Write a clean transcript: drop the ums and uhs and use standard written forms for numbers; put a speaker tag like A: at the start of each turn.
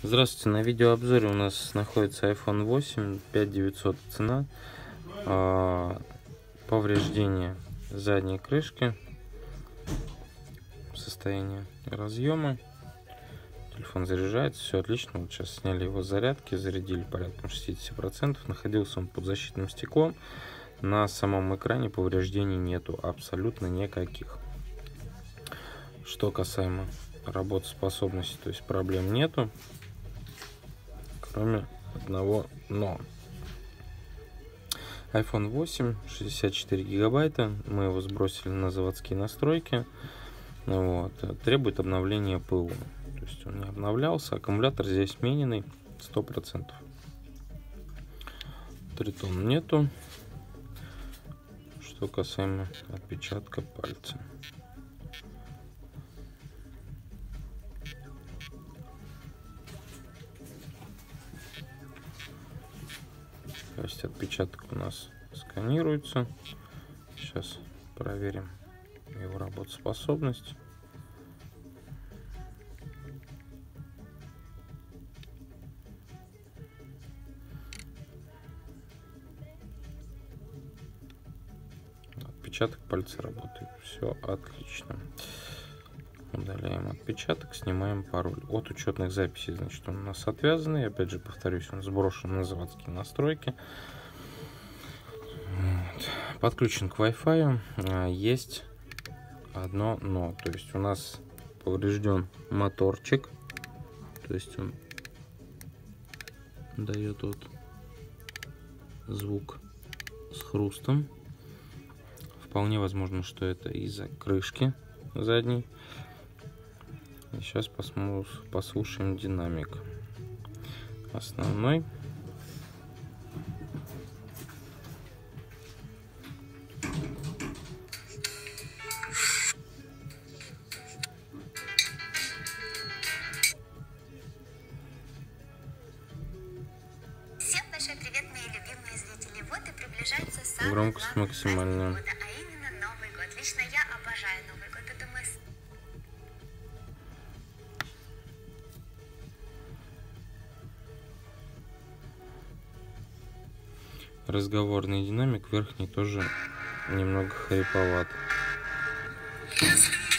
A: Здравствуйте, на видеообзоре у нас находится iPhone 8, 5900 цена. Повреждение задней крышки, состояние разъема. Телефон заряжается, все отлично. Вот сейчас сняли его с зарядки, зарядили порядка 60%. Находился он под защитным стеклом. На самом экране повреждений нету абсолютно никаких. Что касаемо работоспособности, то есть проблем нету, кроме одного но. iPhone 8, 64 гигабайта, мы его сбросили на заводские настройки. Вот. Требует обновления ПУ, то есть он не обновлялся. Аккумулятор здесь смененный 100%. Тритон нету. Что касаемо отпечатка пальца, то есть отпечаток у нас сканируется. Сейчас проверим его работоспособность. Отпечаток пальца работает, все отлично. Удаляем отпечаток, снимаем пароль. От учетных записей, значит, он у нас отвязанный. Опять же, повторюсь, он сброшен на заводские настройки. Вот. Подключен к Wi-Fi. Есть одно но. То есть у нас поврежден моторчик. То есть он дает вот звук с хрустом. Вполне возможно, что это из-за крышки задней. И сейчас послушаем динамик. Основной.
B: Всем наши приветные и любимые зрители. Вот и приближается самый
A: Громкость
B: главный
A: максимальная.
B: праздник года, а именно Новый год. Лично я обожаю Новый год. Это мой
A: Разговорный динамик, верхний тоже немного хриповат.
B: Если